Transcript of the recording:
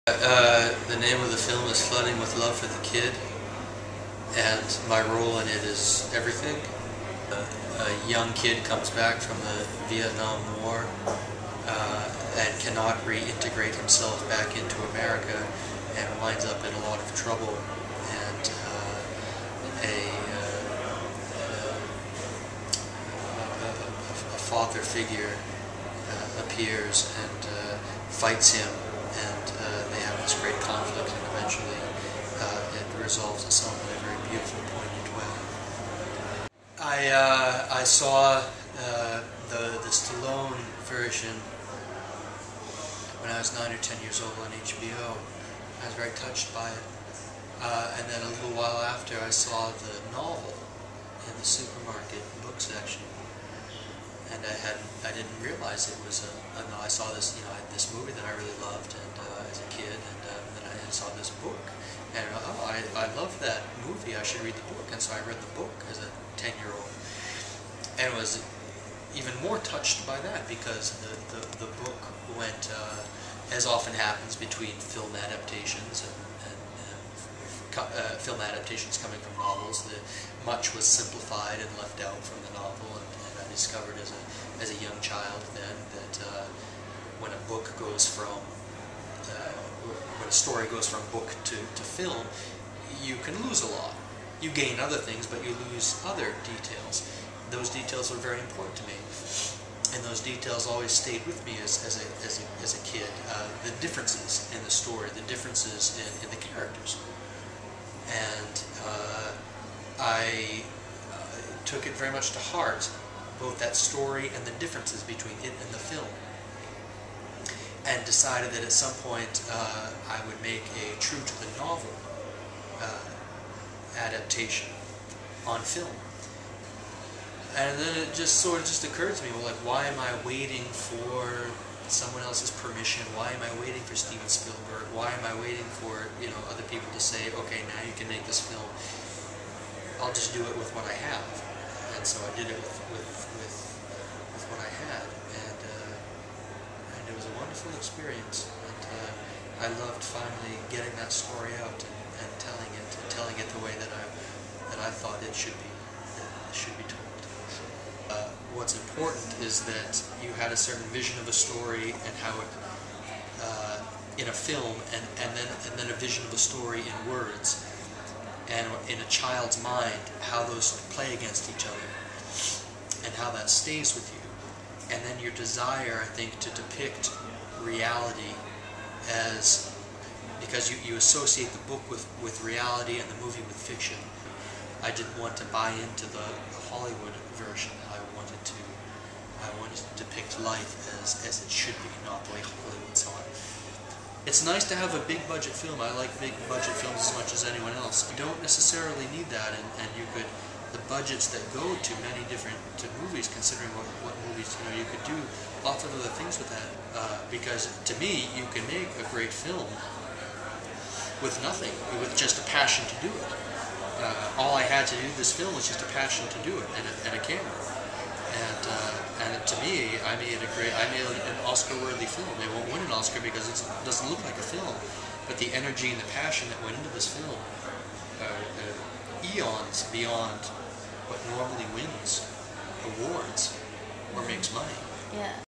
The name of the film is Flooding with Love for the Kid, and my role in it is everything. A young kid comes back from the Vietnam War and cannot reintegrate himself back into America and winds up in a lot of trouble. And a father figure appears and fights him, and they have this great conflict, and eventually it resolves itself in a very beautiful, poignant way. I saw the Stallone version when I was 9 or 10 years old on HBO. I was very touched by it. And then a little while after, I saw the novel in the supermarket book section. And I didn't realize it was I saw this, this movie that I really loved, and as a kid, and then I saw this book, and I love that movie. I should read the book, and so I read the book as a 10-year-old, and was even more touched by that because the book went, as often happens between film adaptations and film adaptations coming from novels, much was simplified and left out from the novel, and I discovered as a young child then that when a book goes from when a story goes from book to film, you can lose a lot. You gain other things, but you lose other details. Those details were very important to me, and those details always stayed with me as a kid. The differences in the story, the differences in the characters. And I took it very much to heart, both that story and the differences between it and the film, and decided that at some point I would make a true to the novel adaptation on film. And then it just occurred to me, well, like, why am I waiting for someone else's permission? Why am I waiting for Steven Spielberg? Why am I waiting for other people to say, okay, now you can make this film? I'll just do it with what I have. And so I did it with what I had, and it was a wonderful experience. And I loved finally getting that story out and telling it the way that I thought it should be told. What's important is that you had a certain vision of a story and how it in a film, and then a vision of a story in words, and in a child's mind how those play against each other and how that stays with you, and then your desire, I think, to depict reality as, because you associate the book with reality and the movie with fiction. I didn't want to buy into the Hollywood version. I wanted to depict life as it should be, not the way Hollywood saw it. It's nice to have a big budget film. I like big budget films as much as anyone else. You don't necessarily need that, and you could, the budgets that go to many different movies, considering what movies, you could do lots of other things with that, because to me, you can make a great film with nothing, with just a passion to do it. All I had to do this film was just a passion to do it, and a camera. And to me, I made an Oscar-worthy film. It won't win an Oscar because it doesn't look like a film, but the energy and the passion that went into this film are eons beyond what normally wins awards or makes money. Yeah.